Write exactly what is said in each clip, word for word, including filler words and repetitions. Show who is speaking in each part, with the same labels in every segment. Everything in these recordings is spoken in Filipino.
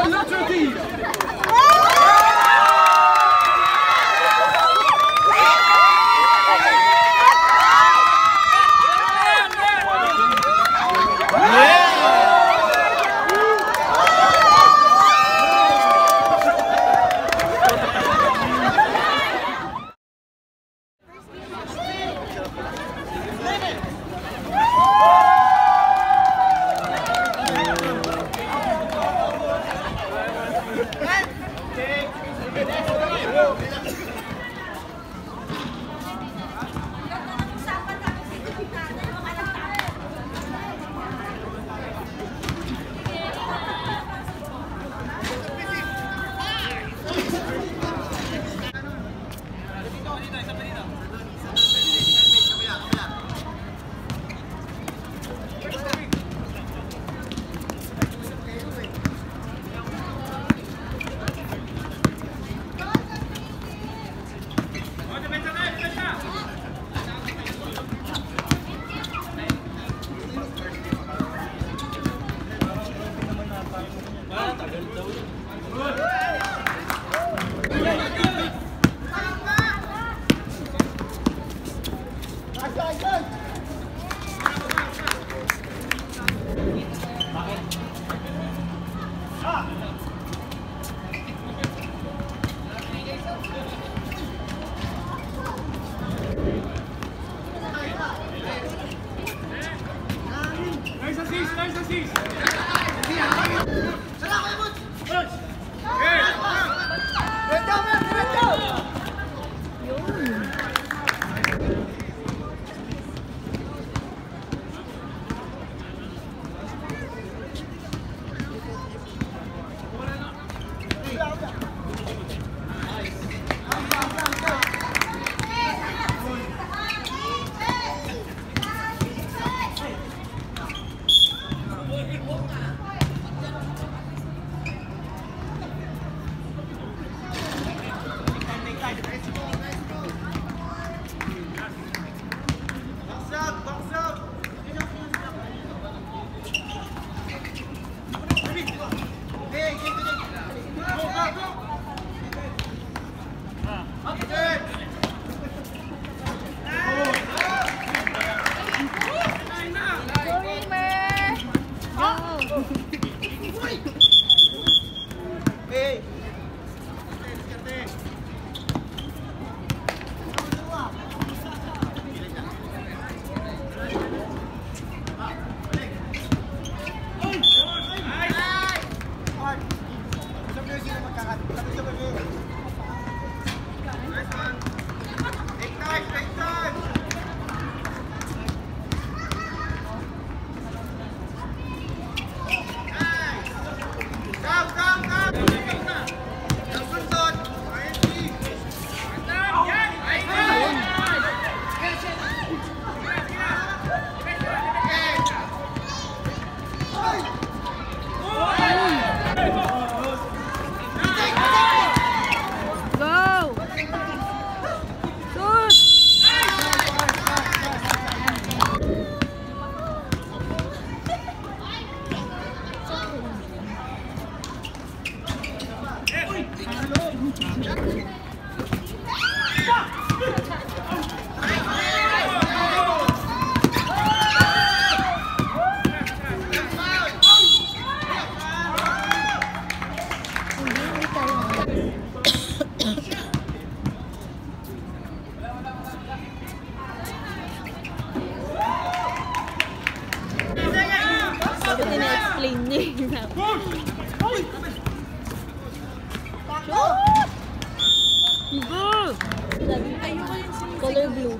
Speaker 1: Color blue.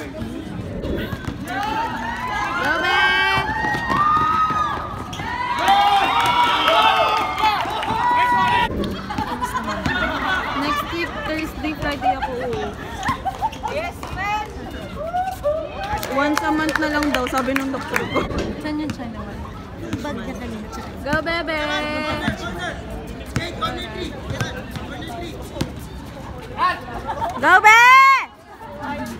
Speaker 1: Go back! Next week, Thursday, Friday ako uwi.
Speaker 2: Yes, man!
Speaker 1: Once a month na lang daw, sabi ng doktor ko.
Speaker 2: Saan yun siya naman? Bag niya kanina.
Speaker 1: Go, bebe! Go, be!
Speaker 3: Nice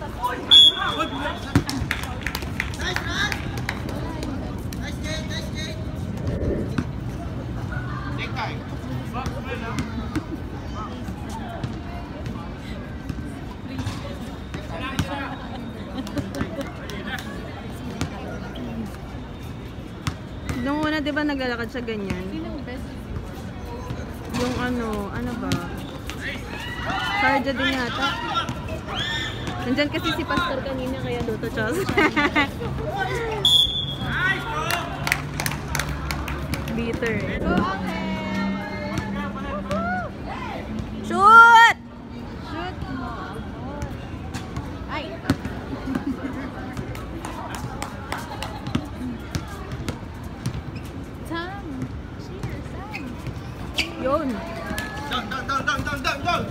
Speaker 3: run! Nice game, nice game! Take time.
Speaker 1: Nung una, di ba naglalakad siya ganyan? Yung ano, ano ba? Sarja din yata. Nandyan kasi si Pastor kanina, kaya luto chos. Bitter. Shoot!
Speaker 2: Shoot mo. Ay! Sam! Cheers, Sam!
Speaker 1: Yun.
Speaker 3: Down, down, down, down, down, down, down.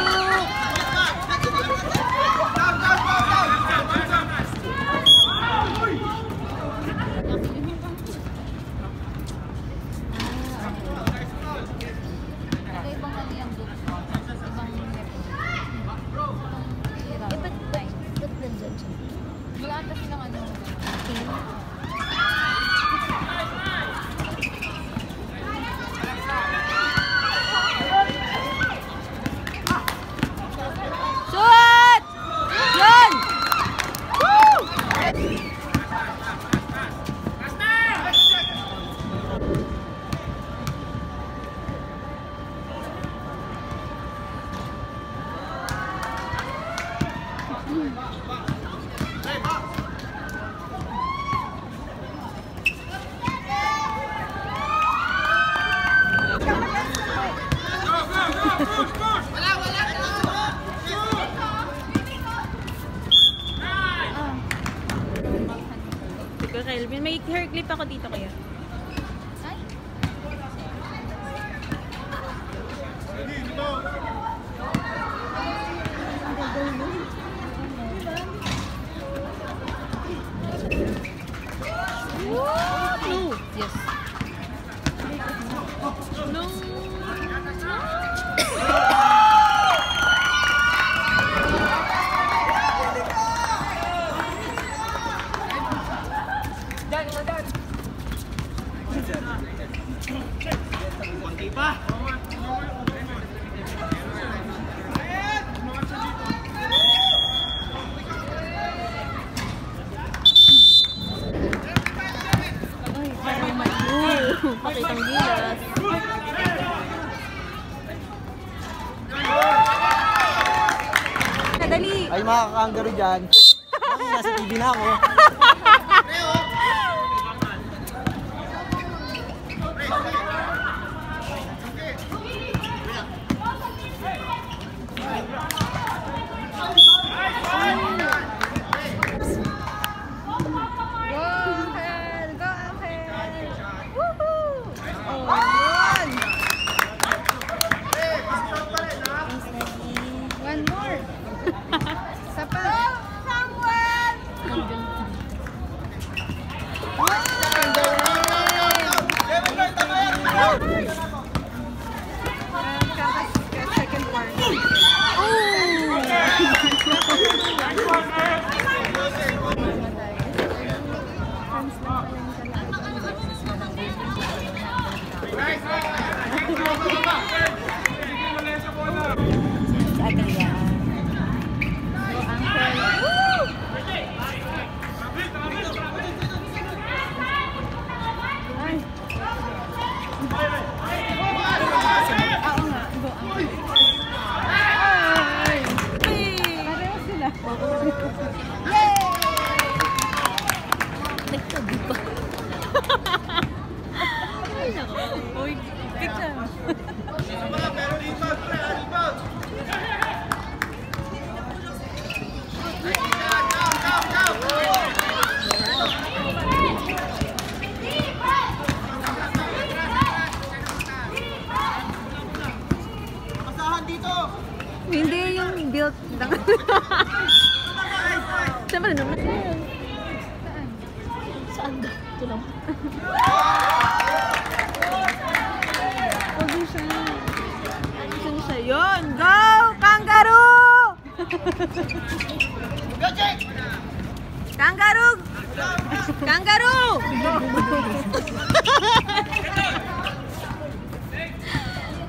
Speaker 1: Shoot! Yun! Woo! Ikaw, Kelvin, may hair clip ako dito kaya. No. Yes. No. Pakitang gilas. Kadali.
Speaker 4: Ay, mga kakangaro dyan. Ay, nasa T V na ako.
Speaker 2: One more! Isa pa! Second part.
Speaker 1: Uy, picture. Hindi yung built lang. Saan ba naman? Saan ba? Ito lang. Huwag siya. Saan siya? Yun! Go! Kangaroo! Kangaroo! Kangaroo!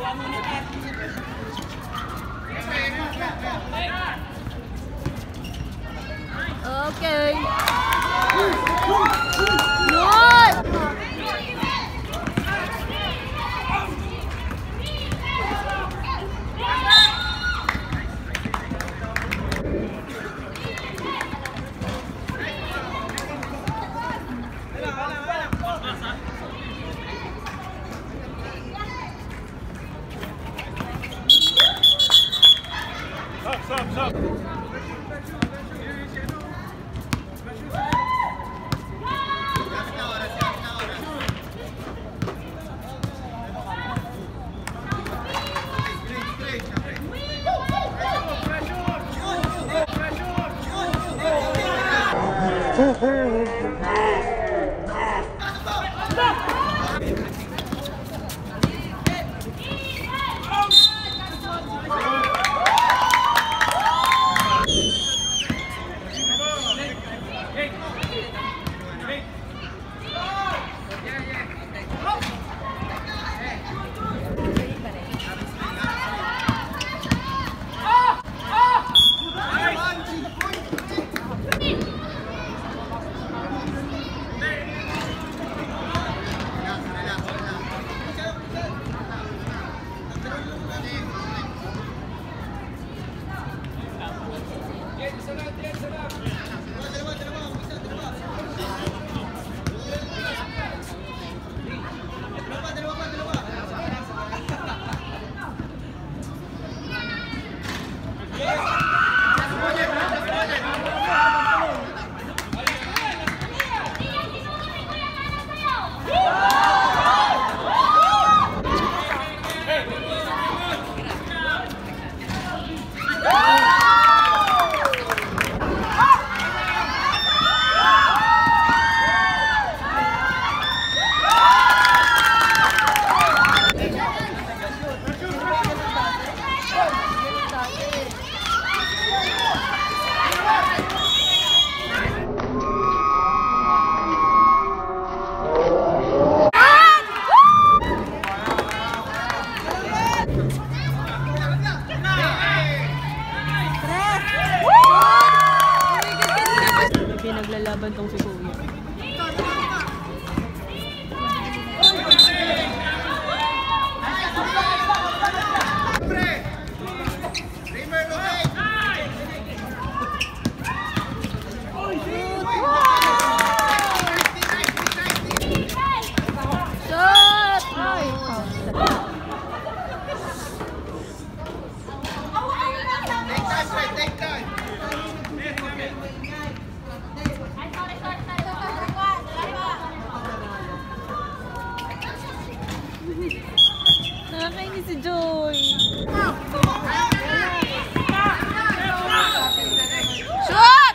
Speaker 1: Okay. Yun!
Speaker 3: Stop, stop.
Speaker 1: Pinaglalaban tong si Kuya. Nakakainis si Joy. Shoot!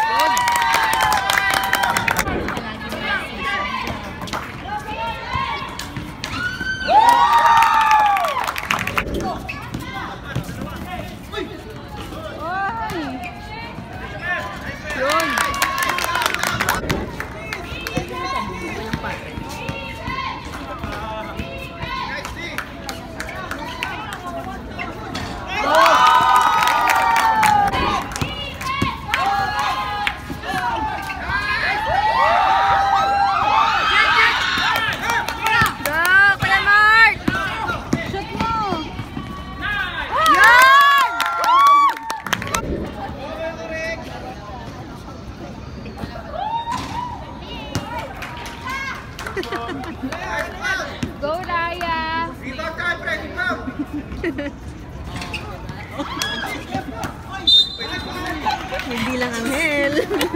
Speaker 1: Go, Raya!
Speaker 3: Rebound time, pre! Rebound!
Speaker 1: Hindi lang Angel.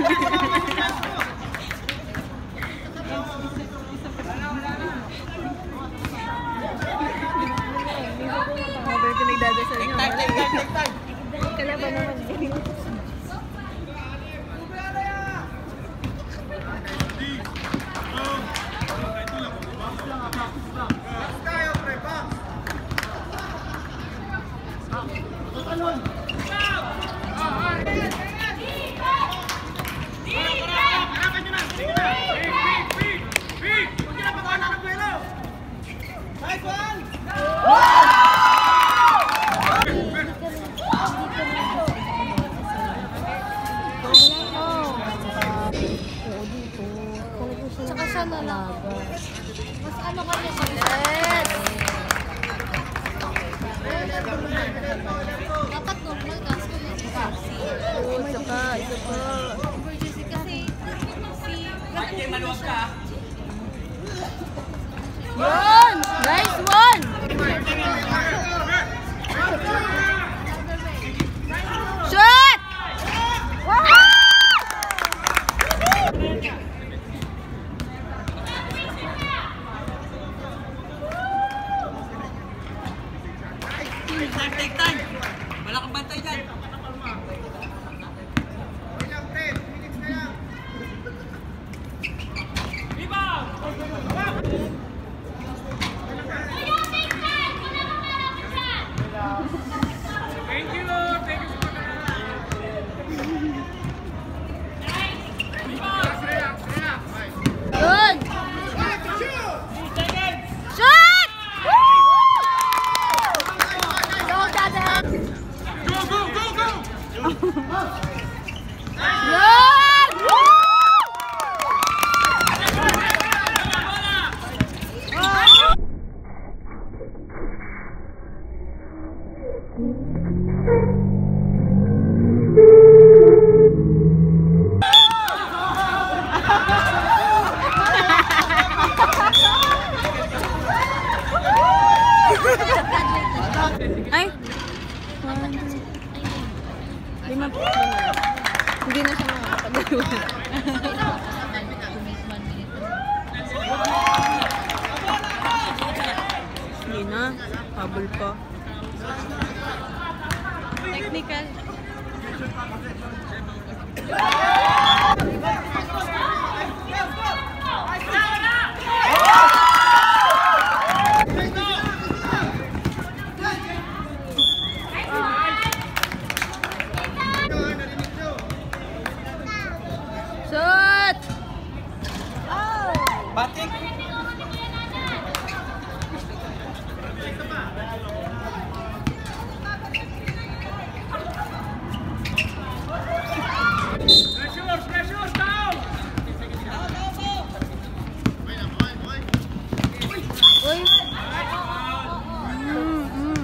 Speaker 1: Habang ito nagdadasal niya.
Speaker 3: Take time, take time, take time!
Speaker 1: Kalaban naman eh.
Speaker 3: Tayo, pre! Box! Nice one!
Speaker 2: na lang. Mas ano ka niya sa dapat normal kasi
Speaker 1: Oo, isa pa, isa pa.
Speaker 2: kasi si
Speaker 3: Maluwag ka.
Speaker 1: Yun! Nice one! Shot!
Speaker 3: Take time, take time. Wala kang bantay dyan. Thank you, thank you so
Speaker 1: Good! Shot! Go, Dada!
Speaker 3: Go, go, go, go!
Speaker 1: Yun! Ay! Lima po. Hindi na siya makakapagdalawa. Hindi na. Habol pa. Technical. Shot!
Speaker 3: Batik! Pressure, pressure, down!
Speaker 1: Uy! Mm, mm.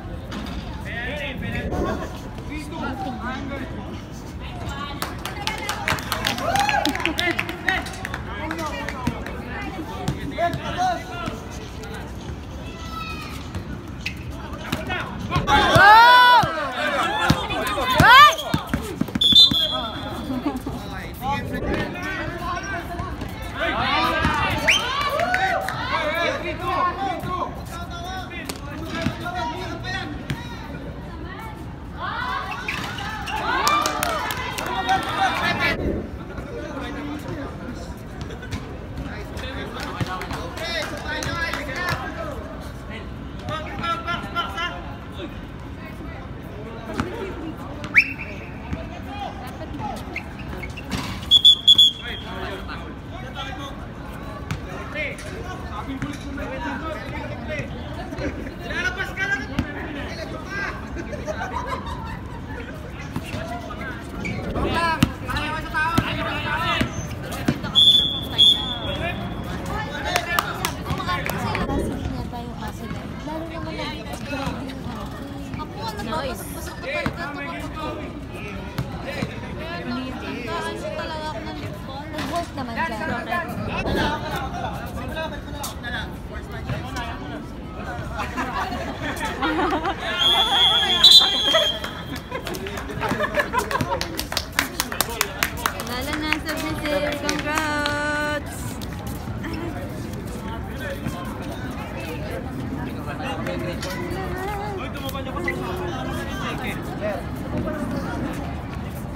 Speaker 1: Nice.
Speaker 2: Nag-work naman dyan.
Speaker 1: Lala na, Submissive. Congrats!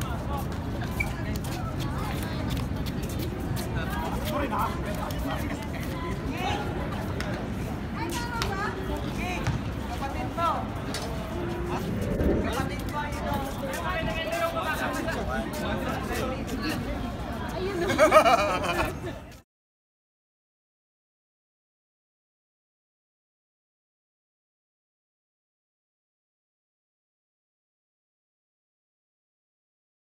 Speaker 3: Sorry na.